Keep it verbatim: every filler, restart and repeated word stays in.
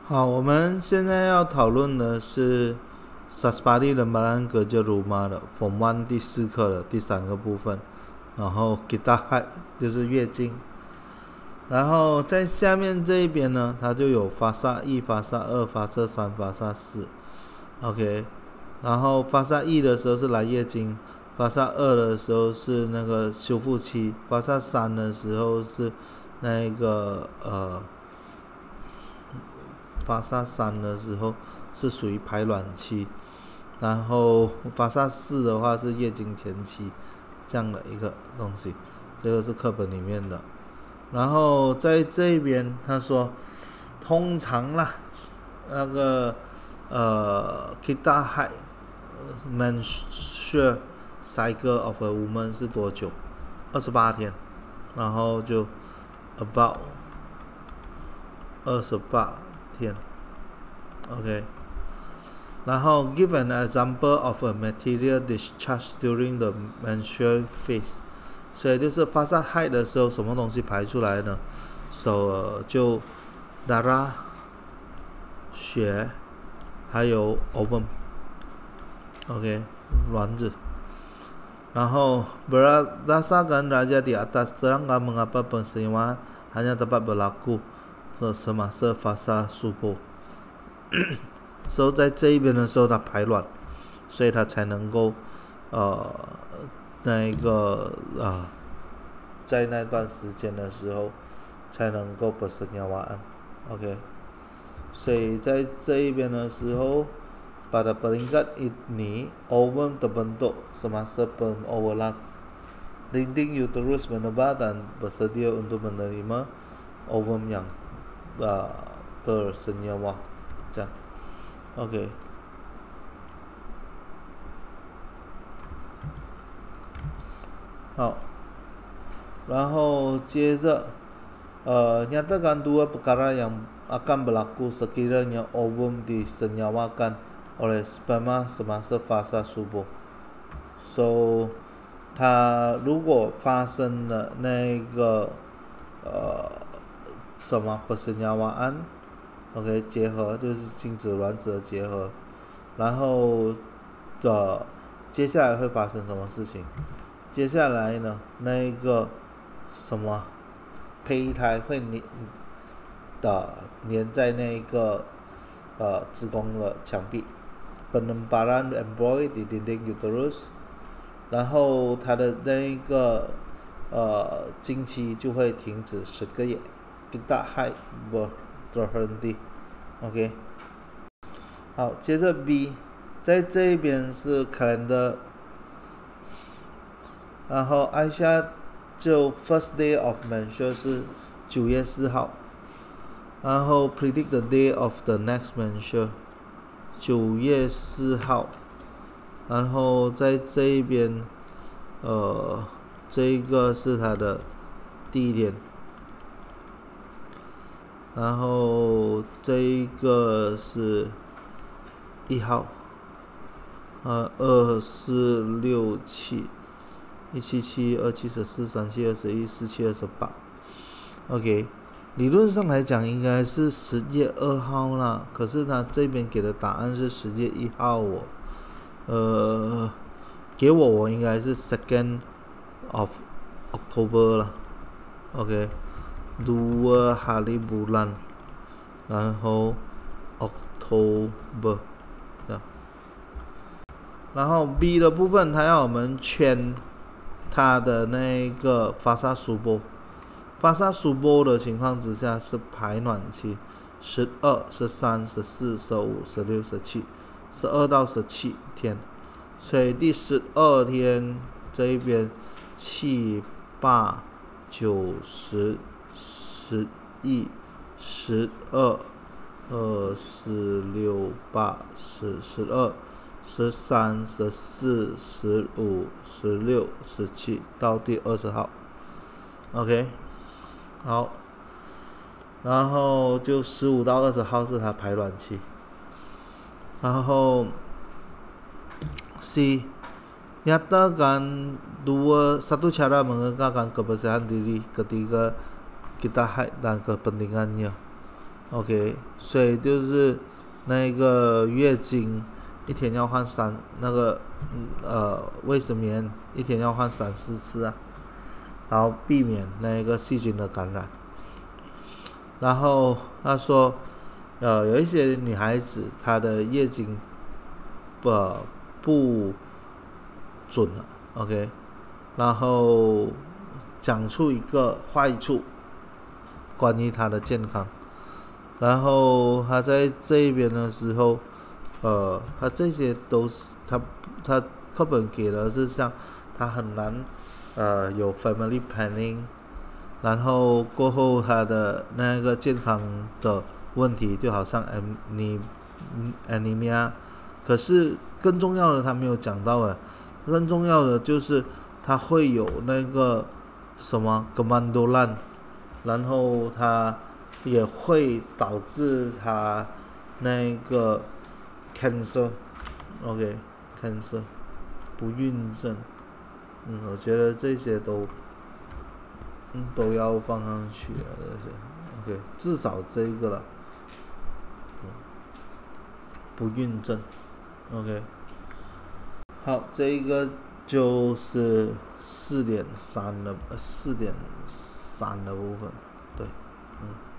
好，我们现在要讨论的是 Saspari Lembaran Kerja Rumah 的 Form One 第四课的第三个部分，然后 Kita Haid 就是月经，然后在下面这一边呢，它就有发萨一、发萨二、发萨三、发萨四 ，OK， 然后发萨一的时候是来月经，发萨二的时候是那个修复期，发萨三的时候是那个呃。发萨三的时候是属于排卵期，然后发萨四的话是月经前期，这样的一个东西，这个是课本里面的。然后在这边他说，通常啦，那个呃 Kita Haid menstrual cycle of a woman 是多久？二十八天，然后就 about 二十八天 ，OK， 然后 give an example of a material discharge during the menstrual phase， 所以就是发萨Haid的时候，什么东西排出来呢？so, 就 darah 血，还有 ovum，OK， 卵子。然后 berdasarkan raja di atas terangkan mengapa peristiwa hanya dapat berlaku semasa fasa subuh 所以在这一边的时候它排卵，所以它才能够呃那个啊、呃、在那段时间的时候才能够 bersenyawa OK， 所以在这一边的时候pada peringkat ini ovum terbentuk semasa penovulan dinding uterus menebar dan bersedia untuk menerima ovum yang uh, tersenyawa 这样 OK， 好，然后接着uh, nyatakan dua perkara yang akan berlaku sekiranya ovum disenyawakan oleh sperma semasa fasa subuh so 它如果发生了那个呃什么persenyawaan OK 结合就是精子卵子的结合，然后的接下来会发生什么事情？接下来呢，那个什么胚胎会粘的粘在那个呃子宫的墙壁 penemparan embryo di dinding uterus， 然后它的那个呃经期就会停止十个月 Kita Haid berhenti OK， 好，接着 B， 在这一边是 calendar， 然后按下就 first day of menstrual 是九月四号，然后 predict the day of the next menstrual 九月四号，然后在这一边呃这一个是它的第一天，然后这一个是一号，呃，二四六七，一七七，二七十四，三七二十一，四七二十八。OK， 理论上来讲应该是十月二号啦，可是他这边给的答案是十月一号哦。呃，给我我应该是 second of October 啦。OK。dua hari bulan， 然后 October， 然后 B 的部分，它要我们圈它的那个发萨苏波，发萨苏波的情况之下是排卵期，十二、十三、十四、十五、十六、十七，十二到十七天，所以第十二天这一边七、八、九、十。十一、十二、二、四、六、八、十、十二、十三、十四、十五、十六、十七到第二十号 ，OK， 好，然后就十五到二十号是它排卵期，然后 C nyatakan dua satu cara menegakkan kebersihan diri ketika Kita Haid dan kepentingannya OK， 所以就是那个月经一天要换三那个呃卫生棉一天要换三四次啊，然后避免那个细菌的感染。然后他说，呃，有一些女孩子她的月经不不准了 ，OK， 然后讲出一个坏处，关于她的健康。然后他在这一边的时候，呃，他这些都是他他课本给的是像他很难，呃，有 family planning， 然后过后他的那个健康的问题，就好像 anemia， 可是更重要的他没有讲到啊，更重要的就是他会有那个什么 Gemandolan， 然后他也会导致他那个 cancer，OK， cancer 不孕症，嗯，我觉得这些都，嗯，都要放上去啊，这些 ，OK， 至少这一个了，嗯，不孕症 ，OK， 好，这一个就是四点三的四点三的部分，对，嗯。